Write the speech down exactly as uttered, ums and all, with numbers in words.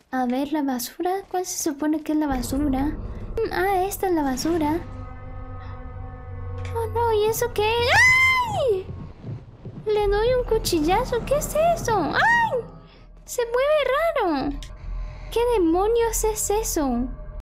A ver, la basura. ¿Cuál se supone que es la basura? Ah, esta es la basura. Oh no, ¿y eso qué es? ¡Ay! Le doy un cuchillazo. ¿Qué es eso? ¡Ay! Se mueve raro. ¿Qué demonios es eso?